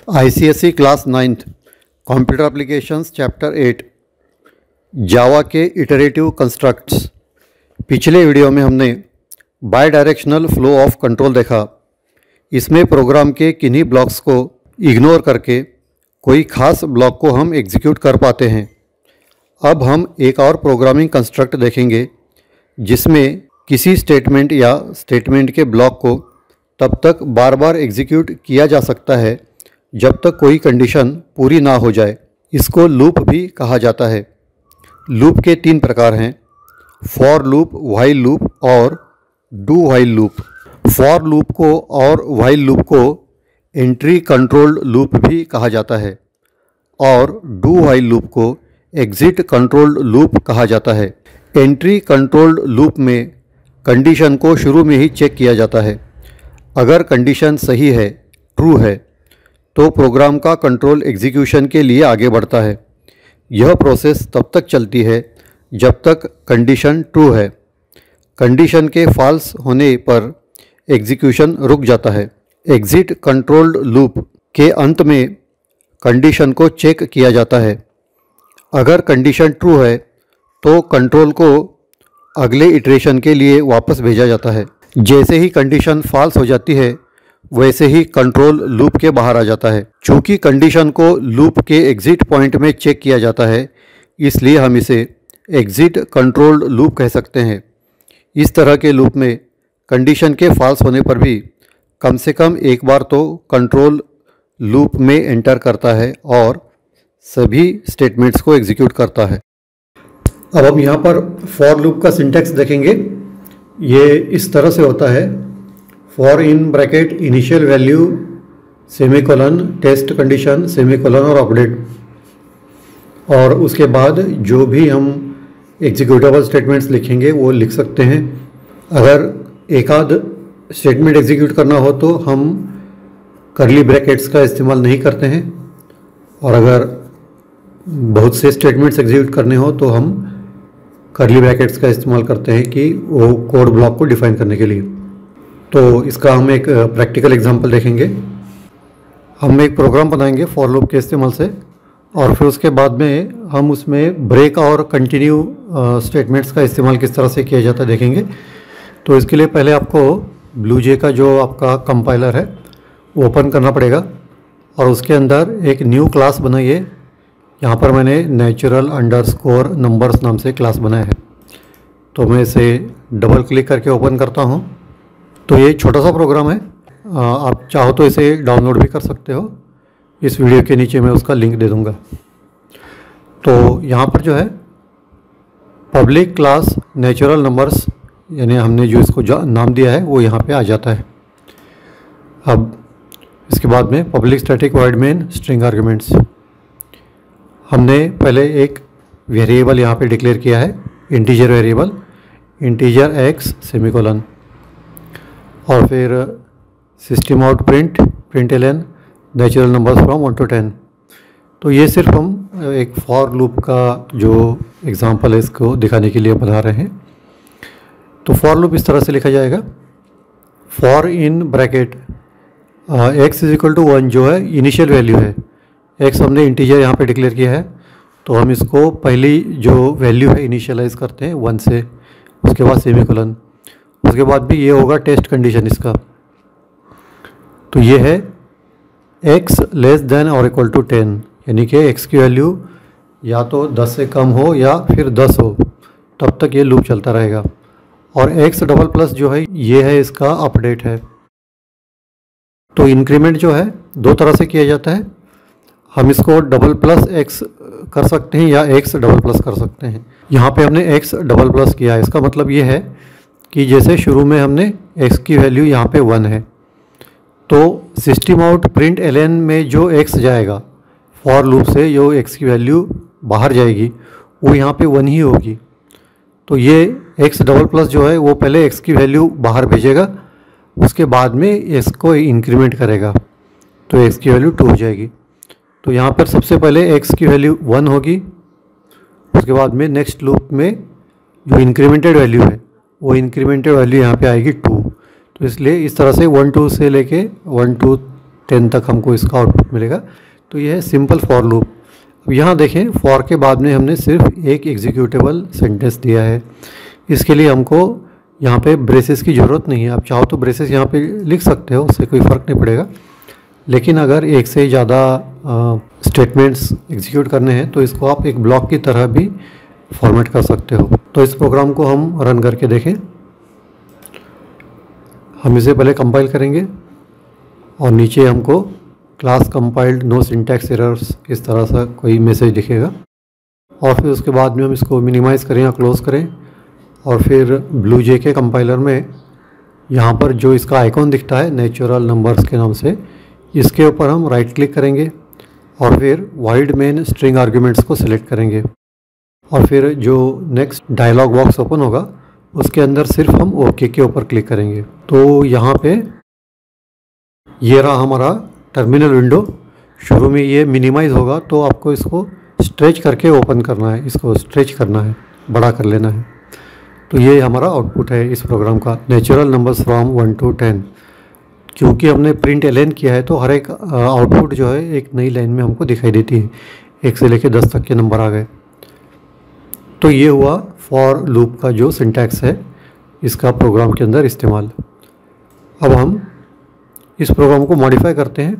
ICSE class 9th computer applications chapter 8 Java के iterative constructs. पिछले video में हमने bidirectional flow of control देखा। इसमें प्रोग्राम के किन्हीं ब्लॉक्स को इग्नोर करके कोई खास ब्लॉक को हम एग्जीक्यूट कर पाते हैं। अब हम एक और प्रोग्रामिंग कंस्ट्रक्ट देखेंगे जिसमें किसी स्टेटमेंट या स्टेटमेंट के ब्लॉक को तब तक बार बार एग्जीक्यूट किया जा सकता है जब तक कोई कंडीशन पूरी ना हो जाए। इसको लूप भी कहा जाता है। लूप के 3 प्रकार हैं, फॉर लूप, व्हाइल लूप और do while loop. For loop को और व्हाइल लूप को एंट्री कंट्रोल्ड लूप भी कहा जाता है और डू व्हाइल लूप को एग्जिट कंट्रोल्ड लूप कहा जाता है। एंट्री कंट्रोल्ड लूप में कंडीशन को शुरू में ही चेक किया जाता है। अगर कंडीशन सही है, ट्रू है, तो प्रोग्राम का कंट्रोल एग्जीक्यूशन के लिए आगे बढ़ता है। यह प्रोसेस तब तक चलती है जब तक कंडीशन ट्रू है। कंडीशन के फॉल्स होने पर एग्जीक्यूशन रुक जाता है। एग्जिट कंट्रोल्ड लूप के अंत में कंडीशन को चेक किया जाता है। अगर कंडीशन ट्रू है तो कंट्रोल को अगले इटरेशन के लिए वापस भेजा जाता है। जैसे ही कंडीशन फॉल्स हो जाती है वैसे ही कंट्रोल लूप के बाहर आ जाता है। चूँकि कंडीशन को लूप के एग्जिट पॉइंट में चेक किया जाता है, इसलिए हम इसे एग्जिट कंट्रोल्ड लूप कह सकते हैं। इस तरह के लूप में कंडीशन के फॉल्स होने पर भी कम से कम एक बार तो कंट्रोल लूप में एंटर करता है और सभी स्टेटमेंट्स को एग्जीक्यूट करता है। अब हम यहाँ पर फॉर लूप का सिंटैक्स देखेंगे। ये इस तरह से होता है, for in bracket initial value semicolon test condition semicolon और अपडेट, और उसके बाद जो भी हम एग्जीक्यूटेबल स्टेटमेंट्स लिखेंगे वो लिख सकते हैं। अगर एक आध स्टेटमेंट एग्जीक्यूट करना हो तो हम करली ब्रैकेट्स का इस्तेमाल नहीं करते हैं, और अगर बहुत से स्टेटमेंट्स एग्जीक्यूट करने हो तो हम करली ब्रैकेट्स का इस्तेमाल करते हैं कि वो कोड ब्लॉक को डिफाइन करने के लिए। तो इसका हम एक प्रैक्टिकल एग्जांपल देखेंगे। हम एक प्रोग्राम बनाएंगे फॉर लूप के इस्तेमाल से, और फिर उसके बाद में हम उसमें ब्रेक और कंटिन्यू स्टेटमेंट्स का इस्तेमाल किस तरह से किया जाता है देखेंगे। तो इसके लिए पहले आपको ब्लूजे का जो आपका कंपाइलर है वो ओपन करना पड़ेगा, और उसके अंदर एक न्यू क्लास बनाइए। यहाँ पर मैंने नेचुरल अंडरस्कोर नंबर्स नाम से क्लास बनाया है। तो मैं इसे डबल क्लिक करके ओपन करता हूँ। तो ये छोटा सा प्रोग्राम है, आप चाहो तो इसे डाउनलोड भी कर सकते हो। इस वीडियो के नीचे मैं उसका लिंक दे दूँगा। तो यहाँ पर जो है पब्लिक क्लास नेचुरल नंबर्स, यानी हमने जो इसको नाम दिया है वो यहाँ पे आ जाता है। अब इसके बाद में public static void main string arguments, हमने पहले एक वेरिएबल यहाँ पे डिक्लेयर किया है, integer variable, integer x semicolon, और फिर system out println natural numbers from 1 to 10। तो ये सिर्फ हम एक फॉर लूप का जो एग्जांपल है इसको दिखाने के लिए बना रहे हैं। तो फॉर लूप इस तरह से लिखा जाएगा, for in bracket x is equal to 1 जो है इनिशियल वैल्यू है। एक्स हमने इंटीजर यहाँ पे डिक्लेयर किया है, तो हम इसको पहली जो वैल्यू है इनिशियलाइज करते हैं 1 से, उसके बाद सेमीकोलन, उसके बाद भी ये होगा टेस्ट कंडीशन इसका। तो ये है x लेस देन और इक्वल टू 10, यानी कि x की वैल्यू या तो 10 से कम हो या फिर 10 हो, तब तक ये लूप चलता रहेगा। और x डबल प्लस जो है ये है इसका अपडेट है। तो इंक्रीमेंट जो है 2 तरह से किया जाता है, हम इसको डबल प्लस x कर सकते हैं या x डबल प्लस कर सकते हैं। यहाँ पे हमने x डबल प्लस किया है, इसका मतलब ये है कि जैसे शुरू में हमने x की वैल्यू यहाँ पे 1 है, तो सिस्टम आउट प्रिंट एलन में जो x जाएगा फॉर लूप से, जो x की वैल्यू बाहर जाएगी वो यहाँ पे 1 ही होगी। तो ये x डबल प्लस जो है वो पहले x की वैल्यू बाहर भेजेगा, उसके बाद में इसको इंक्रीमेंट करेगा, तो x की वैल्यू 2 हो जाएगी। तो यहाँ पर सबसे पहले x की वैल्यू 1 होगी, उसके बाद में नेक्स्ट लूप में जो इंक्रीमेंटेड वैल्यू है वो इंक्रीमेंटेड वैल्यू यहाँ पे आएगी 2। तो इसलिए इस तरह से 1 2 से लेके 1 2 10 तक हमको इसका आउटपुट मिलेगा। तो यह है सिंपल फॉर लूप। अब यहाँ देखें, फॉर के बाद में हमने सिर्फ एक एग्जीक्यूटेबल सेंटेंस दिया है। इसके लिए हमको यहाँ पे ब्रेसेस की ज़रूरत नहीं है। आप चाहो तो ब्रेसेस यहाँ पे लिख सकते हो, उससे कोई फ़र्क नहीं पड़ेगा। लेकिन अगर एक से ज़्यादा स्टेटमेंट्स एग्जीक्यूट करने हैं तो इसको आप एक ब्लॉक की तरह भी फॉर्मेट कर सकते हो। तो इस प्रोग्राम को हम रन करके देखें। हम इसे पहले कंपाइल करेंगे और नीचे हमको class compiled no syntax errors इस तरह सा कोई मैसेज दिखेगा। और फिर उसके बाद में हम इसको मिनिमाइज़ करें या क्लोज़ करें और फिर ब्लू जे के कंपाइलर में यहाँ पर जो इसका आइकॉन दिखता है नेचुरल नंबर्स के नाम से, इसके ऊपर हम राइट क्लिक करेंगे और फिर वाइड मेन स्ट्रिंग आर्ग्यूमेंट्स को सिलेक्ट करेंगे और फिर जो नेक्स्ट डायलॉग बॉक्स ओपन होगा उसके अंदर सिर्फ हम ओके के ऊपर क्लिक करेंगे। तो यहाँ पे ये रहा हमारा टर्मिनल विंडो। शुरू में ये मिनिमाइज़ होगा तो आपको इसको स्ट्रेच करके ओपन करना है, इसको स्ट्रेच करना है, बड़ा कर लेना है। तो ये हमारा आउटपुट है इस प्रोग्राम का, नेचुरल नंबर्स फ्रॉम 1 to 10। क्योंकि हमने प्रिंट एलएन किया है तो हर एक आउटपुट जो है एक नई लाइन में हमको दिखाई देती है। 1 से लेकर 10 तक के नंबर आ गए। तो ये हुआ फॉर लूप का जो सिंटैक्स है इसका प्रोग्राम के अंदर इस्तेमाल। अब हम इस प्रोग्राम को मॉडिफाई करते हैं।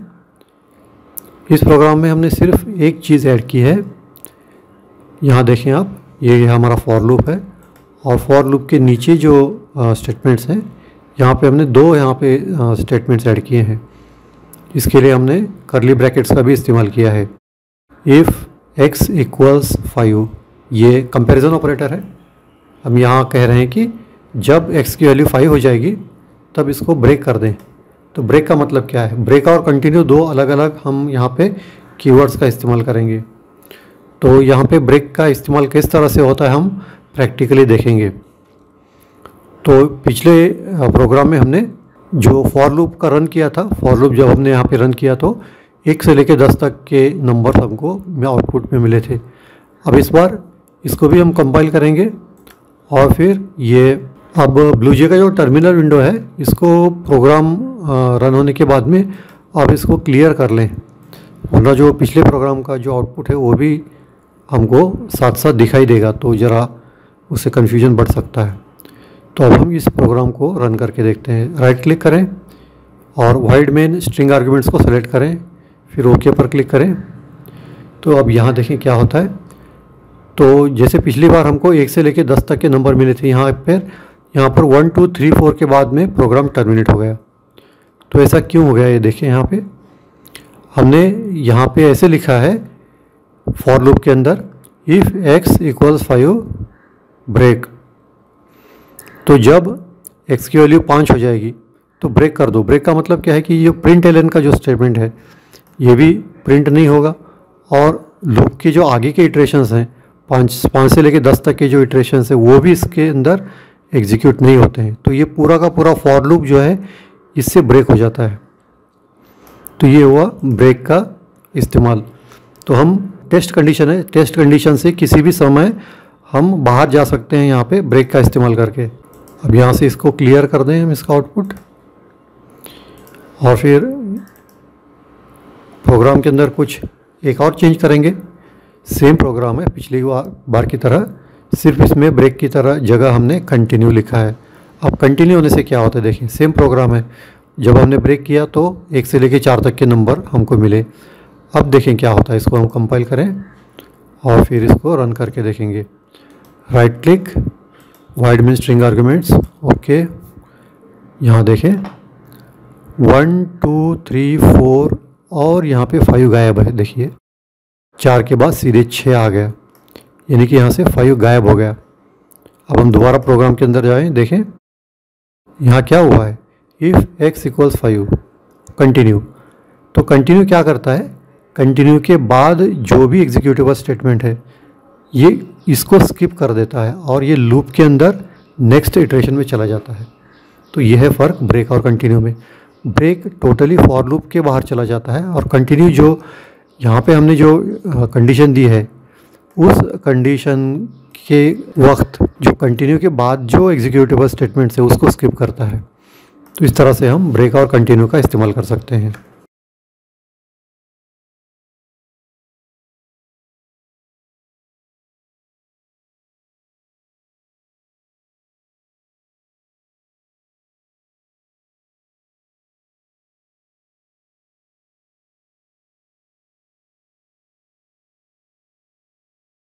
इस प्रोग्राम में हमने सिर्फ एक चीज़ ऐड की है। यहाँ देखें आप, ये हमारा फॉर लूप है और फॉर लूप के नीचे जो स्टेटमेंट्स हैं यहाँ पे हमने दो स्टेटमेंट्स ऐड किए हैं। इसके लिए हमने कर्ली ब्रैकेट्स का भी इस्तेमाल किया है। इफ़ x = 5, ये कंपैरिजन ऑपरेटर है। हम यहाँ कह रहे हैं कि जब x की वैल्यू 5 हो जाएगी तब इसको ब्रेक कर दें। तो ब्रेक का मतलब क्या है? ब्रेक और कंटिन्यू दो अलग अलग हम यहाँ पे कीवर्ड्स का इस्तेमाल करेंगे। तो यहाँ पे ब्रेक का इस्तेमाल किस तरह से होता है हम प्रैक्टिकली देखेंगे। तो पिछले प्रोग्राम में हमने जो फॉर लूप का रन किया था, फॉर लूप जब हमने यहाँ पे रन किया तो 1 से लेकर 10 तक के नंबर हमको आउटपुट में मिले थे। अब इस बार इसको भी हम कंपाइल करेंगे और फिर ये अब ब्लू जे का जो टर्मिनल विंडो है इसको प्रोग्राम रन होने के बाद में आप इसको क्लियर कर लें, वरना जो पिछले प्रोग्राम का जो आउटपुट है वो भी हमको साथ साथ दिखाई देगा, तो ज़रा उससे कन्फ्यूजन बढ़ सकता है। तो अब हम इस प्रोग्राम को रन करके देखते हैं। राइट क्लिक करें और वाइड मेन स्ट्रिंग आर्ग्यूमेंट्स को सेलेक्ट करें, फिर ओके पर क्लिक करें। तो अब यहाँ देखें क्या होता है। तो जैसे पिछली बार हमको 1 से लेकर 10 तक के नंबर मिले थे, यहाँ पर 1 2 3 4 के बाद में प्रोग्राम टर्मिनेट हो गया। तो ऐसा क्यों हो गया ये देखें। यहाँ पे हमने यहाँ पे ऐसे लिखा है फॉर लूप के अंदर, इफ़ x = 5 ब्रेक। तो जब x की वैल्यू 5 हो जाएगी तो ब्रेक कर दो। ब्रेक का मतलब क्या है कि ये प्रिंट एलएन का जो स्टेटमेंट है ये भी प्रिंट नहीं होगा और लूप के जो आगे के इटरेशंस हैं 5 से लेकर 10 तक के जो इटरेशंस हैं वो भी इसके अंदर एग्जीक्यूट नहीं होते हैं। तो ये पूरा का पूरा फॉर लूप जो है इससे ब्रेक हो जाता है। तो ये हुआ ब्रेक का इस्तेमाल। तो हम टेस्ट कंडीशन है, टेस्ट कंडीशन से किसी भी समय हम बाहर जा सकते हैं यहाँ पे ब्रेक का इस्तेमाल करके। अब यहाँ से इसको क्लियर कर दें हम इसका आउटपुट और फिर प्रोग्राम के अंदर कुछ एक और चेंज करेंगे। सेम प्रोग्राम है पिछली बार की तरह, सिर्फ इसमें ब्रेक की तरह जगह हमने कंटिन्यू लिखा है। अब कंटिन्यू होने से क्या होता है देखिए, सेम प्रोग्राम है। जब हमने ब्रेक किया तो 1 से लेकर 4 तक के नंबर हमको मिले। अब देखें क्या होता है। इसको हम कंपाइल करें और फिर इसको रन करके देखेंगे। Right click, void main string arguments, okay. यहाँ देखें 1 2 3 4 और यहाँ पे 5 गायब है। देखिए 4 के बाद सीधे 6 आ गया, यानी कि यहाँ से 5 गायब हो गया। अब हम दोबारा प्रोग्राम के अंदर जाएं, देखें यहाँ क्या हुआ है। If x = 5 continue. तो कंटिन्यू क्या करता है, कंटिन्यू के बाद जो भी एग्जीक्यूटेबल स्टेटमेंट है ये इसको स्किप कर देता है और ये लूप के अंदर नेक्स्ट इटरेशन में चला जाता है। तो यह है फ़र्क ब्रेक और कंटिन्यू में। ब्रेक टोटली फॉर लूप के बाहर चला जाता है और कंटिन्यू जो यहाँ पे हमने जो कंडीशन दी है उस कंडीशन के वक्त जो कंटिन्यू के बाद जो एग्जीक्यूटेबल स्टेटमेंट्स है उसको स्किप करता है। तो इस तरह से हम ब्रेक और कंटिन्यू का इस्तेमाल कर सकते हैं।